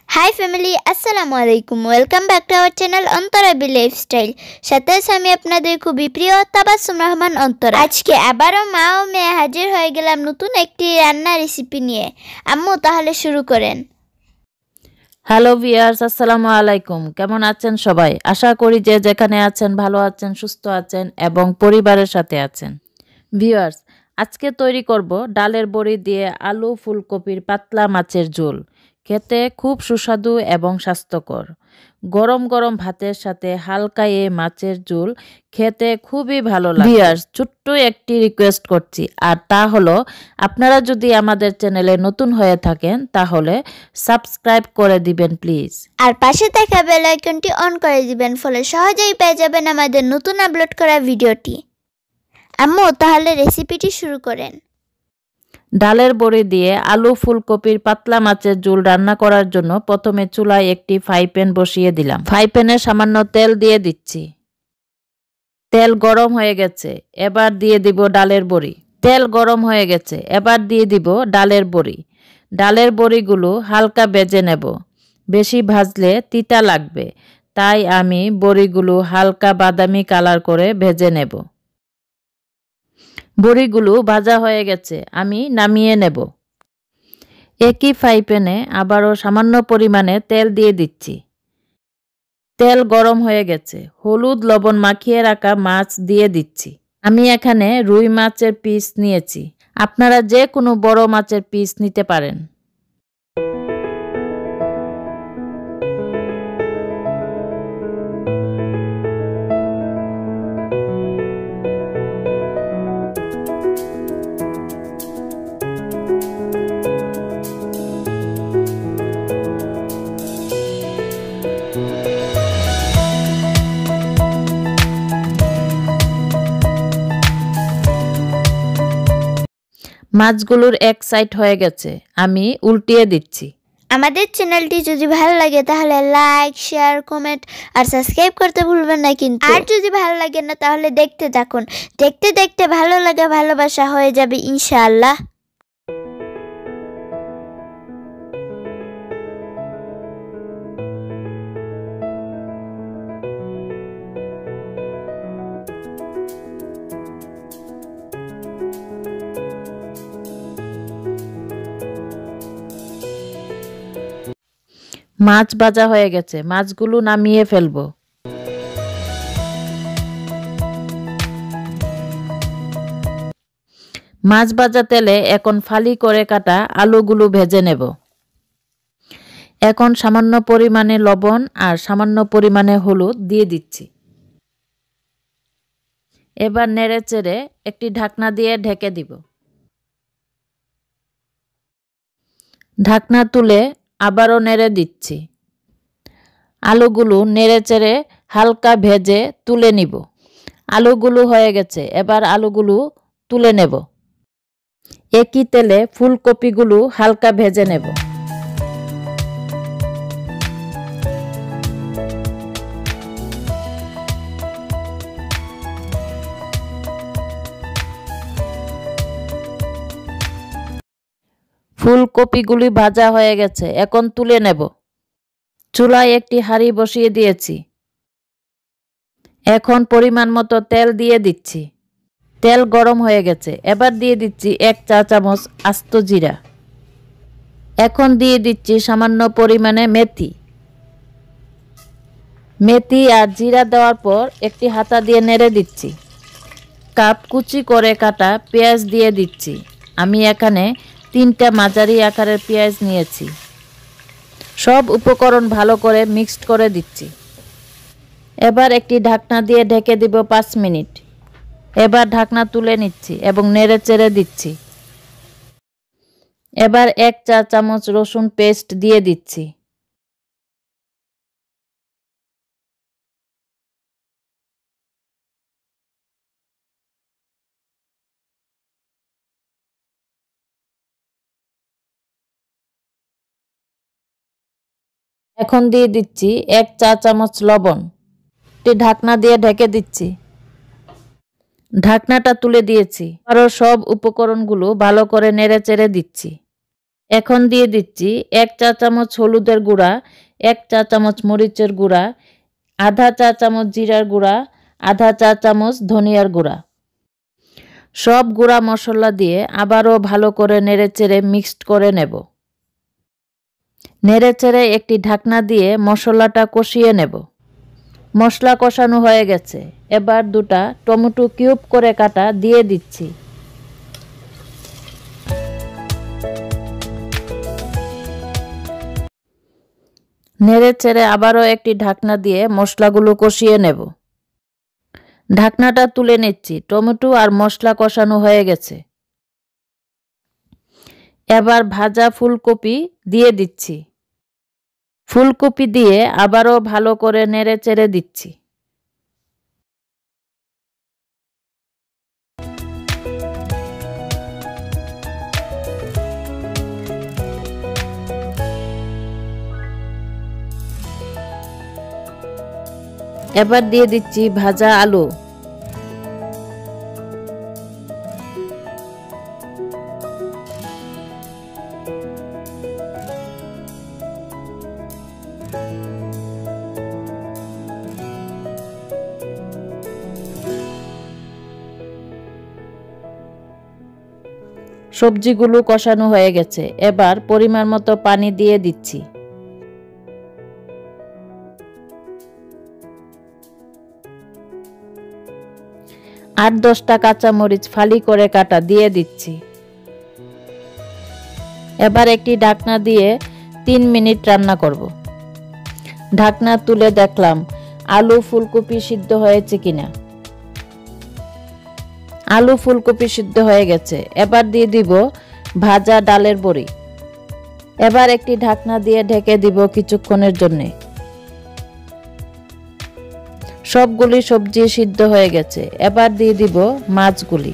High family, আসসালামু আলাইকুম। Welcome back to our channel Antorabi lifestyle. সাথে আমি আপনাদের খুবই প্রিয় তাবাসসুম রহমান অন্তরা। আজকে আবারও মা ও মেয়ে হাজির হয়ে গেলাম নতুন একটি রান্না রেসিপি নিয়ে। আম্মু, তাহলে শুরু করেন। হ্যালো ভিউয়ার্স, আসসালামু আলাইকুম। কেমন আছেন সবাই? আশা করি যে যেখানে আছেন ভালো আছেন, সুস্থ আছেন এবং পরিবারের সাথে আছেন। ভিউয়ার্স, আজকে তৈরি করব ডালের বড়ি দিয়ে আলু ফুলকপির পাতলা মাছের ঝোল। খেতে খুব সুস্বাদু এবং স্বাস্থ্যকর। গরম গরম ভাতের সাথে হালকা এই মাছের ঝোল খেতে খুবই ভালো লাগে। ভিউয়ার্স, ছোট্ট একটি রিকোয়েস্ট করছি, আর তা হলো আপনারা যদি আমাদের চ্যানেলে নতুন হয়ে থাকেন তাহলে সাবস্ক্রাইব করে দিবেন প্লিজ। আর পাশে থাকা বেল আইকনটি অন করে দিবেন, ফলে সহজেই পেয়ে যাবেন আমাদের নতুন আপলোড করা ভিডিওটি। আম্মু, তাহলে রেসিপিটি শুরু করেন। ডালের বড়ি দিয়ে আলু ফুলকপির পাতলা মাছের ঝোল রান্না করার জন্য প্রথমে চুলায় একটি ফ্রাই প্যান বসিয়ে দিলাম। ফ্রাই প্যানে সামান্য তেল দিয়ে দিচ্ছি। তেল গরম হয়ে গেছে, এবার দিয়ে দিব ডালের বড়ি। তেল গরম হয়ে গেছে, এবার দিয়ে দিব ডালের বড়ি। ডালের বড়িগুলো হালকা ভেজে নেব। বেশি ভাজলে তিতা লাগবে, তাই আমি বড়িগুলো হালকা বাদামি কালার করে ভেজে নেব। বড়িগুলো ভাজা হয়ে গেছে, আমি নামিয়ে নেব। একই ফ্রাই প্যানে আবারও সামান্য পরিমাণে তেল দিয়ে দিচ্ছি। তেল গরম হয়ে গেছে, হলুদ লবণ মাখিয়ে রাখা মাছ দিয়ে দিচ্ছি। আমি এখানে রুই মাছের পিস নিয়েছি, আপনারা যে কোনো বড় মাছের পিস নিতে পারেন। মাছগুলোর এক সাইড হয়ে গেছে, আমি উল্টিয়ে দিচ্ছি। আমাদের চ্যানেলটি যদি ভালো লাগে তাহলে লাইক, শেয়ার, কমেন্ট আর সাবস্ক্রাইব করতে ভুলবেন না কিন্তু। আর যদি ভালো লাগে না তাহলে দেখতে থাকুন। দেখতে দেখতে ভালো লাগা ভালোবাসা হয়ে যাবে ইনশাআল্লাহ। মাছ ভাজা হয়ে গেছে, মাছগুলো নামিয়ে ফেলবো। মাছ ভাজা তেলে এখন ফালি করে কাটা আলুগুলো ভেজে নেব। এখন সামান্য পরিমাণে লবণ আর সামান্য পরিমাণে হলুদ দিয়ে দিচ্ছি। এবার নেড়ে চেড়ে একটি ঢাকনা দিয়ে ঢেকে দিব। ঢাকনা তুলে আবারও নেড়ে দিচ্ছি। আলুগুলো নেড়ে চেড়ে হালকা ভেজে তুলে নিব। আলুগুলো হয়ে গেছে, এবার আলুগুলো তুলে নেব। একই তেলে ফুলকপিগুলো হালকা ভেজে নেব। ফুলকপিগুলি ভাজা হয়ে গেছে, এখন তুলে নেব। চুলায় একটি হাঁড়ি বসিয়ে দিয়েছি। এখন পরিমাণ মতো তেল দিয়ে দিচ্ছি। তেল গরম হয়ে গেছে, এবার দিয়ে দিচ্ছি 1 চা চামচ আস্ত জিরা। এখন দিয়ে দিচ্ছি সামান্য পরিমাণে মেথি। মেথি আর জিরা দেওয়ার পর একটি হাতা দিয়ে নেড়ে দিচ্ছি। কাপ কুচি করে কাটা পেঁয়াজ দিয়ে দিচ্ছি। আমি এখানে 3টা মাঝারি আকারের পেঁয়াজ নিয়েছি। সব উপকরণ ভালো করে মিক্সড করে দিচ্ছি। এবার একটি ঢাকনা দিয়ে ঢেকে দিব 5 মিনিট। এবার ঢাকনা তুলে নিচ্ছি এবং নেড়ে চেড়ে দিচ্ছি। এবার 1 চা চামচ রসুন পেস্ট দিয়ে দিচ্ছি। এখন দিয়ে দিচ্ছি 1 চা চামচ লবণ। ঢাকনা দিয়ে ঢেকে দিচ্ছি। ঢাকনাটা তুলে দিয়েছি। আরও সব উপকরণগুলো ভালো করে নেড়ে চেড়ে দিচ্ছি। এখন দিয়ে দিচ্ছি 1 চা চামচ হলুদের গুঁড়া, 1 চা চামচ মরিচের গুঁড়া, আধা চা চামচ জিরার গুঁড়া, আধা চা চামচ ধনিয়ার গুঁড়া। সব গুঁড়া মশলা দিয়ে আবারও ভালো করে নেড়েচেড়ে মিক্সড করে নেব। নেড়েচেড়ে একটি ঢাকনা দিয়ে মশলাটা কষিয়ে নেব। মশলা কষানো হয়ে গেছে। এবার 2টা টমেটো কিউব করে কাটা দিয়ে দিচ্ছি। নেড়েচেড়ে আবারও একটি ঢাকনা দিয়ে মশলাগুলো কষিয়ে নেব। ঢাকনাটা তুলে নিচ্ছি। টমেটো আর মশলা কষানো হয়ে গেছে। এবার ভাজা ফুলকপি দিয়ে দিচ্ছি। ফুলকপি দিয়ে আবারও ভালো করে নেড়েচেড়ে দিচ্ছি। এবার দিয়ে দিচ্ছি ভাজা আলু। সবজিগুলো কষানো হয়ে গেছে। এবার পরিমাণ মতো পানি দিয়ে দিচ্ছি। 8-10টা কাঁচামরিচ ফালি করে কাটা দিয়ে দিচ্ছি। এবার একটি ঢাকনা দিয়ে 3 মিনিট রান্না করব। ঢাকনা তুলে দেখলাম আলু ফুলকপি সিদ্ধ হয়েছে কিনা। আলু ফুলকপি সিদ্ধ হয়ে গেছে। এবার দিয়ে দিব ভাজা ডালের বড়ি। এবার একটি ঢাকনা দিয়ে ঢেকে দিব কিছুক্ষণের জন্য। সবগুলি সবজি সিদ্ধ হয়ে গেছে। এবার দিয়ে দিব মাছগুলি।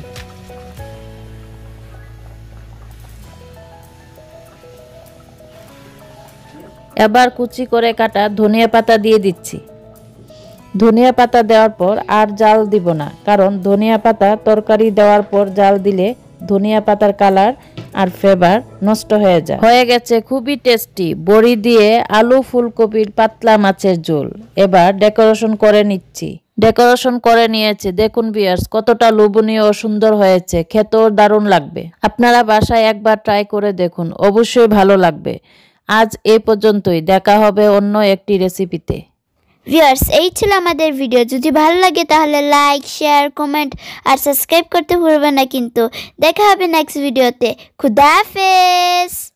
এবার কুচি করে কাটা ধনিয়া পাতা দিয়ে দিচ্ছি। ধনিয়া পাতা দেওয়ার পর আর জাল দিব না, কারণ ধনিয়া পাতা তরকারি দেওয়ার পর জাল দিলে ধনিয়া পাতার কালার আর ফ্লেভার নষ্ট হয়ে যায়। হয়ে গেছে খুবই টেস্টি বড়ি দিয়ে আলু ফুলকপির পাতলা মাছের ঝোল। এবার ডেকোরেশন করে নিচ্ছি। ডেকোরেশন করে নিয়েছে। দেখুন ভিউয়ার্স, কতটা লোভনীয় ও সুন্দর হয়েছে। খেতেও দারুণ লাগবে। আপনারা বাসায় একবার ট্রাই করে দেখুন, অবশ্যই ভালো লাগবে। আজ এই পর্যন্তই। দেখা হবে অন্য একটি রেসিপিতে। ভিউয়ার্স, এই ছিল আমাদের ভিডিও। যদি ভালো লাগে তাহলে লাইক, শেয়ার, কমেন্ট আর সাবস্ক্রাইব করতে ভুলবেন না কিন্তু। দেখা হবে নেক্সট ভিডিওতে। খুদা হাফেজ।